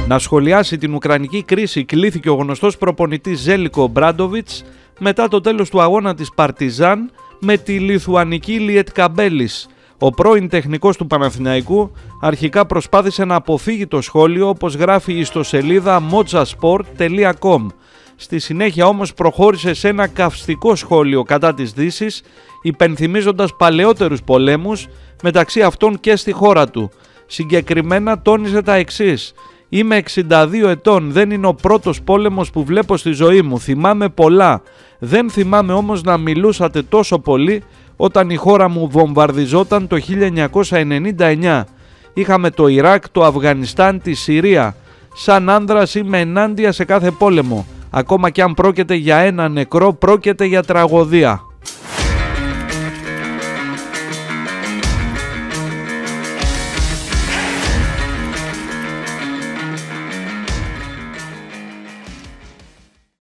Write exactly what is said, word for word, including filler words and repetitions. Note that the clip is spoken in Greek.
Να σχολιάσει την ουκρανική κρίση κλήθηκε ο γνωστός προπονητής Ζέλικο Μπράντοβιτς μετά το τέλος του αγώνα της Παρτιζάν με τη λιθουανική Λιετκαμπέλης. Ο πρώην τεχνικός του Παναθηναϊκού αρχικά προσπάθησε να αποφύγει το σχόλιο, όπως γράφει η ιστοσελίδα mojasport τελεία com. Στη συνέχεια όμως προχώρησε σε ένα καυστικό σχόλιο κατά της Δύσης, υπενθυμίζοντας παλαιότερους πολέμους, μεταξύ αυτών και στη χώρα του. Συγκεκριμένα τόνιζε τα εξής: «Είμαι εξήντα δύο ετών, δεν είναι ο πρώτος πόλεμος που βλέπω στη ζωή μου, θυμάμαι πολλά. Δεν θυμάμαι όμως να μιλούσατε τόσο πολύ όταν η χώρα μου βομβαρδιζόταν το χίλια εννιακόσια ενενήντα εννιά. Είχαμε το Ιράκ, το Αφγανιστάν, τη Συρία. Σαν άνδρας είμαι ενάντια σε κάθε πόλεμο. Ακόμα και αν πρόκειται για ένα νεκρό, πρόκειται για τραγωδία».